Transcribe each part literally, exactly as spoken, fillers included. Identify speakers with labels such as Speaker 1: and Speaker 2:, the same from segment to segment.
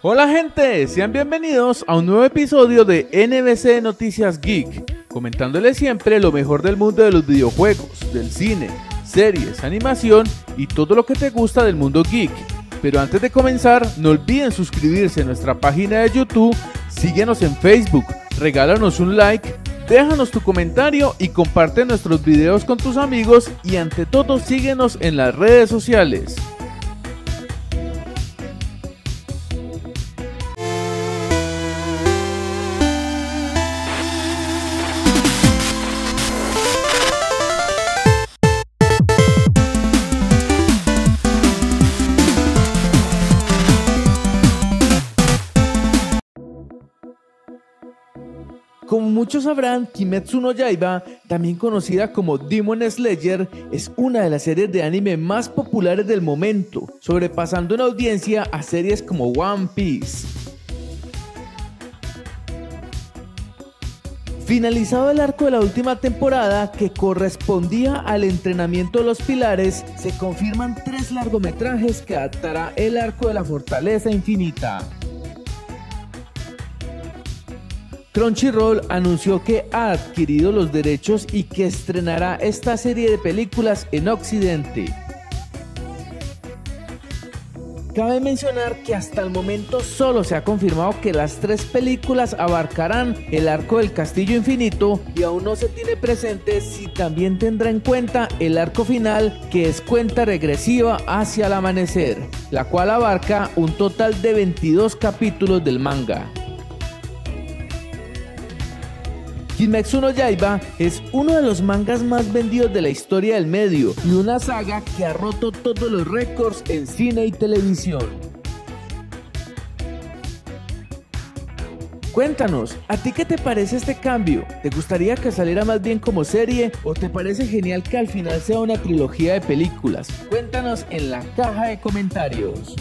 Speaker 1: Hola gente, sean bienvenidos a un nuevo episodio de N B C Noticias Geek, comentándoles siempre lo mejor del mundo de los videojuegos, del cine, series, animación y todo lo que te gusta del mundo geek. Pero antes de comenzar, no olviden suscribirse a nuestra página de YouTube, síguenos en Facebook, regálanos un like, déjanos tu comentario y comparte nuestros videos con tus amigos y ante todo síguenos en las redes sociales. Como muchos sabrán, Kimetsu no Yaiba, también conocida como Demon Slayer, es una de las series de anime más populares del momento, sobrepasando en audiencia a series como One Piece. Finalizado el arco de la última temporada, que correspondía al entrenamiento de los pilares, se confirman tres largometrajes que adaptará el arco de la Fortaleza Infinita. Crunchyroll anunció que ha adquirido los derechos y que estrenará esta serie de películas en Occidente. Cabe mencionar que hasta el momento solo se ha confirmado que las tres películas abarcarán el arco del Castillo Infinito y aún no se tiene presente si también tendrá en cuenta el arco final, que es cuenta regresiva hacia el amanecer, la cual abarca un total de veintidós capítulos del manga. Kimetsu no Yaiba es uno de los mangas más vendidos de la historia del medio y una saga que ha roto todos los récords en cine y televisión. Cuéntanos, ¿a ti qué te parece este cambio? ¿Te gustaría que saliera más bien como serie o te parece genial que al final sea una trilogía de películas? Cuéntanos en la caja de comentarios.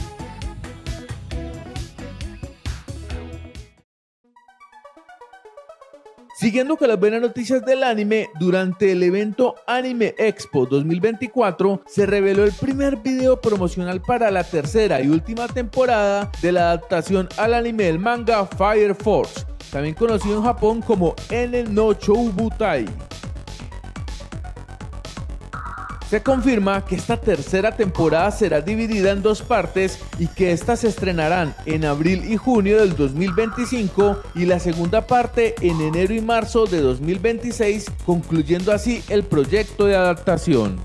Speaker 1: Siguiendo con las buenas noticias del anime, durante el evento Anime Expo dos mil veinticuatro se reveló el primer video promocional para la tercera y última temporada de la adaptación al anime del manga Fire Force, también conocido en Japón como Enen no Choubutai. Se confirma que esta tercera temporada será dividida en dos partes y que estas se estrenarán en abril y junio del dos mil veinticinco y la segunda parte en enero y marzo de dos mil veintiséis, concluyendo así el proyecto de adaptación.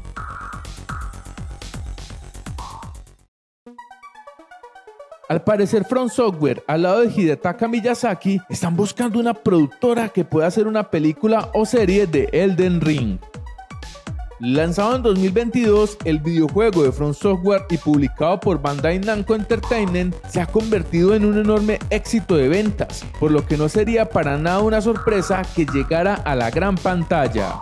Speaker 1: Al parecer From Software, al lado de Hidetaka Miyazaki, están buscando una productora que pueda hacer una película o serie de Elden Ring. Lanzado en dos mil veintidós, el videojuego de From Software y publicado por Bandai Namco Entertainment se ha convertido en un enorme éxito de ventas, por lo que no sería para nada una sorpresa que llegara a la gran pantalla.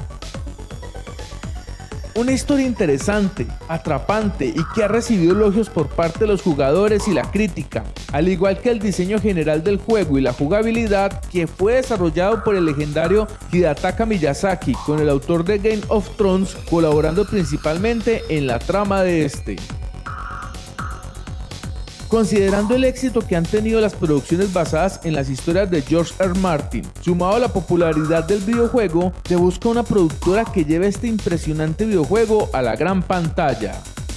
Speaker 1: Una historia interesante, atrapante y que ha recibido elogios por parte de los jugadores y la crítica, al igual que el diseño general del juego y la jugabilidad, que fue desarrollado por el legendario Hidetaka Miyazaki con el autor de Game of Thrones, colaborando principalmente en la trama de este. Considerando el éxito que han tenido las producciones basadas en las historias de George R. R. Martin, sumado a la popularidad del videojuego, se busca una productora que lleve este impresionante videojuego a la gran pantalla.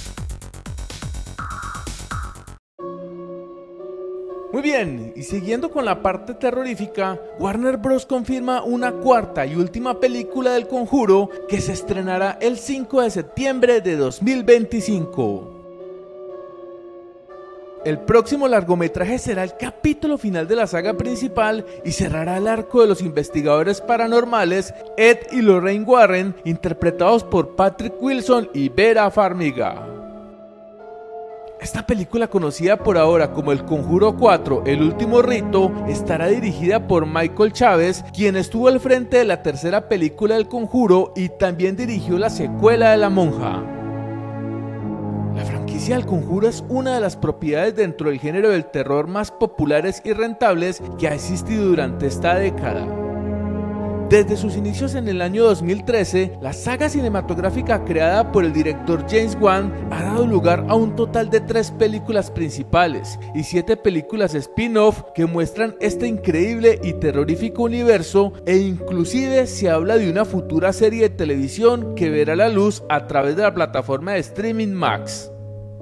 Speaker 1: Muy bien, y siguiendo con la parte terrorífica, Warner Bros. Confirma una cuarta y última película del Conjuro que se estrenará el cinco de septiembre de dos mil veinticinco. El próximo largometraje será el capítulo final de la saga principal y cerrará el arco de los investigadores paranormales Ed y Lorraine Warren, interpretados por Patrick Wilson y Vera Farmiga. Esta película, conocida por ahora como El Conjuro cuatro, El Último Rito, estará dirigida por Michael Chávez, quien estuvo al frente de la tercera película del Conjuro y también dirigió la secuela de La Monja. La franquicia del Conjuro es una de las propiedades dentro del género del terror más populares y rentables que ha existido durante esta década. Desde sus inicios en el año dos mil trece, la saga cinematográfica creada por el director James Wan ha dado lugar a un total de tres películas principales y siete películas spin-off que muestran este increíble y terrorífico universo, e inclusive se habla de una futura serie de televisión que verá la luz a través de la plataforma de streaming Max.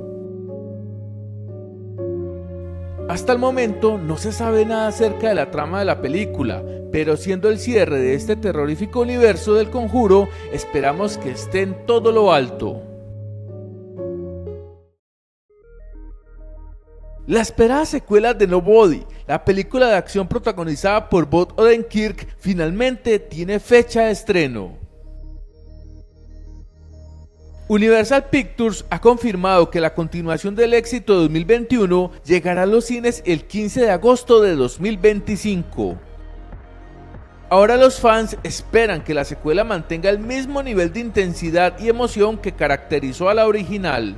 Speaker 1: Hasta el momento no se sabe nada acerca de la trama de la película, pero siendo el cierre de este terrorífico universo del Conjuro, esperamos que esté en todo lo alto. La esperada secuela de Nobody, la película de acción protagonizada por Bob Odenkirk, finalmente tiene fecha de estreno. Universal Pictures ha confirmado que la continuación del éxito de dos mil veintiuno llegará a los cines el quince de agosto de dos mil veinticinco. Ahora los fans esperan que la secuela mantenga el mismo nivel de intensidad y emoción que caracterizó a la original.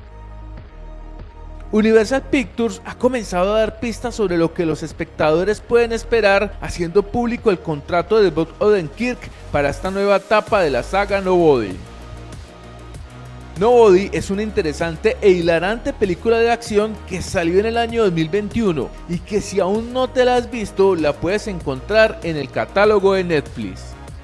Speaker 1: Universal Pictures ha comenzado a dar pistas sobre lo que los espectadores pueden esperar, haciendo público el contrato de Bob Odenkirk para esta nueva etapa de la saga Nobody. Nobody es una interesante e hilarante película de acción que salió en el año dos mil veintiuno y que si aún no te la has visto la puedes encontrar en el catálogo de Netflix.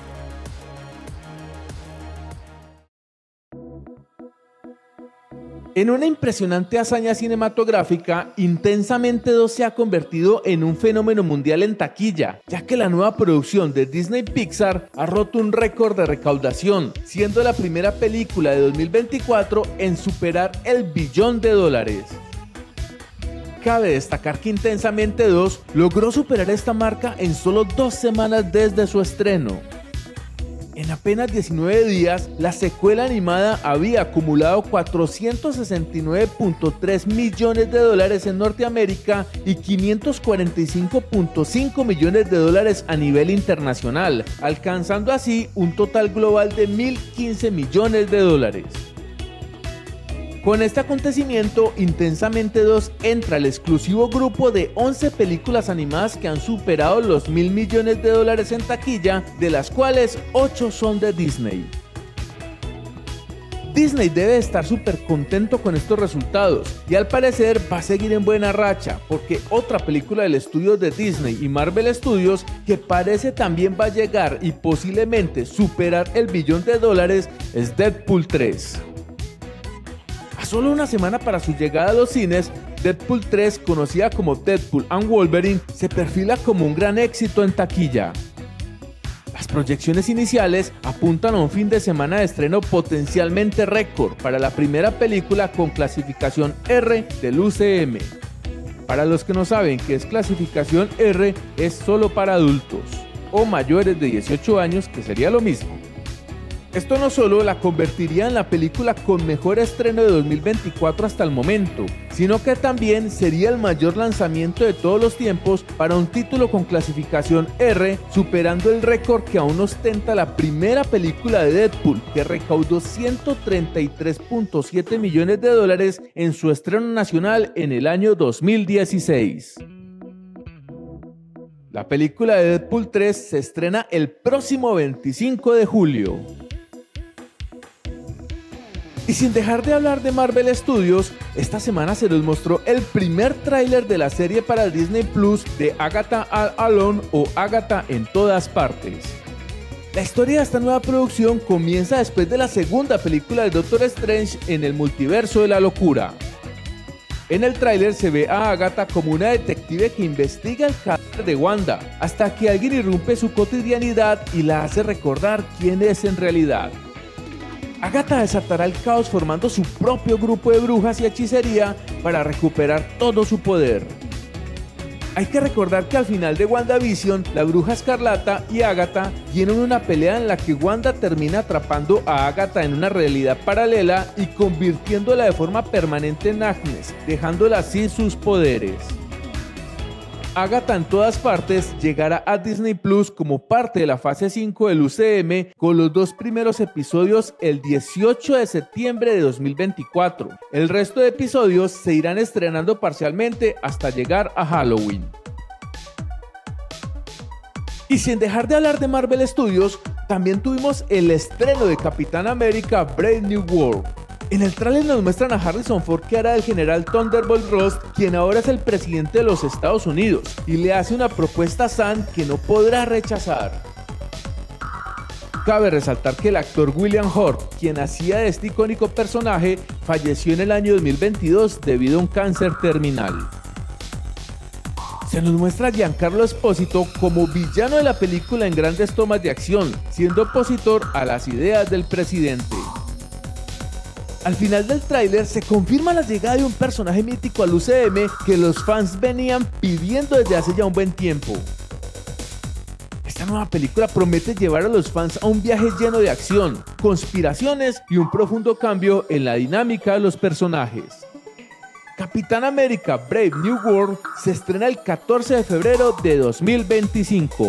Speaker 1: En una impresionante hazaña cinematográfica, Intensamente dos se ha convertido en un fenómeno mundial en taquilla, ya que la nueva producción de Disney Pixar ha roto un récord de recaudación, siendo la primera película de dos mil veinticuatro en superar el billón de dólares. Cabe destacar que Intensamente dos logró superar esta marca en solo dos semanas desde su estreno. En apenas diecinueve días, la secuela animada había acumulado cuatrocientos sesenta y nueve punto tres millones de dólares en Norteamérica y quinientos cuarenta y cinco punto cinco millones de dólares a nivel internacional, alcanzando así un total global de mil quince millones de dólares. Con este acontecimiento, Intensamente dos entra al exclusivo grupo de once películas animadas que han superado los mil millones de dólares en taquilla, de las cuales ocho son de Disney. Disney debe estar súper contento con estos resultados y al parecer va a seguir en buena racha, porque otra película del estudio de Disney y Marvel Studios que parece también va a llegar y posiblemente superar el billón de dólares es Deadpool tres. A solo una semana para su llegada a los cines, Deadpool tres, conocida como Deadpool and Wolverine, se perfila como un gran éxito en taquilla. Las proyecciones iniciales apuntan a un fin de semana de estreno potencialmente récord para la primera película con clasificación R del U C M. Para los que no saben qué es clasificación R, es solo para adultos o mayores de dieciocho años, que sería lo mismo. Esto no solo la convertiría en la película con mejor estreno de dos mil veinticuatro hasta el momento, sino que también sería el mayor lanzamiento de todos los tiempos para un título con clasificación R, superando el récord que aún ostenta la primera película de Deadpool, que recaudó ciento treinta y tres punto siete millones de dólares en su estreno nacional en el año dos mil dieciséis. La película de Deadpool tres se estrena el próximo veinticinco de julio. Y sin dejar de hablar de Marvel Studios, esta semana se nos mostró el primer tráiler de la serie para Disney Plus de Agatha All Alone o Agatha en todas partes. La historia de esta nueva producción comienza después de la segunda película de Doctor Strange en el multiverso de la locura. En el tráiler se ve a Agatha como una detective que investiga el cadáver de Wanda, hasta que alguien irrumpe su cotidianidad y la hace recordar quién es en realidad. Agatha desatará el caos formando su propio grupo de brujas y hechicería para recuperar todo su poder. Hay que recordar que al final de WandaVision, la Bruja Escarlata y Agatha tienen una pelea en la que Wanda termina atrapando a Agatha en una realidad paralela y convirtiéndola de forma permanente en Agnes, dejándola así sus poderes. Agatha en todas partes llegará a Disney Plus como parte de la fase cinco del U C M, con los dos primeros episodios el dieciocho de septiembre de dos mil veinticuatro. El resto de episodios se irán estrenando parcialmente hasta llegar a Halloween. Y sin dejar de hablar de Marvel Studios, también tuvimos el estreno de Capitán América Brave New World. En el tráiler nos muestran a Harrison Ford que hará del general Thunderbolt Ross, quien ahora es el presidente de los Estados Unidos, y le hace una propuesta a Sam que no podrá rechazar. Cabe resaltar que el actor William Hurt, quien hacía de este icónico personaje, falleció en el año dos mil veintidós debido a un cáncer terminal. Se nos muestra a Giancarlo Esposito como villano de la película en grandes tomas de acción, siendo opositor a las ideas del presidente. Al final del tráiler se confirma la llegada de un personaje mítico al U C M que los fans venían pidiendo desde hace ya un buen tiempo. Esta nueva película promete llevar a los fans a un viaje lleno de acción, conspiraciones y un profundo cambio en la dinámica de los personajes. Capitán América Brave New World se estrena el catorce de febrero de dos mil veinticinco.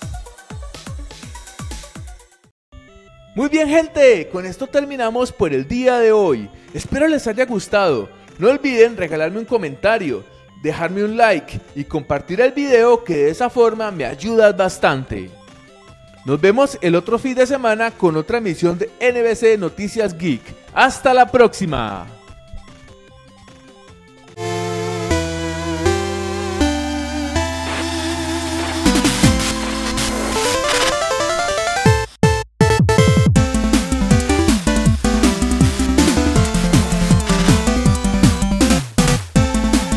Speaker 1: Muy bien, gente, con esto terminamos por el día de hoy. Espero les haya gustado. No olviden regalarme un comentario, dejarme un like y compartir el video, que de esa forma me ayudas bastante. Nos vemos el otro fin de semana con otra emisión de N B C Noticias Geek. ¡Hasta la próxima!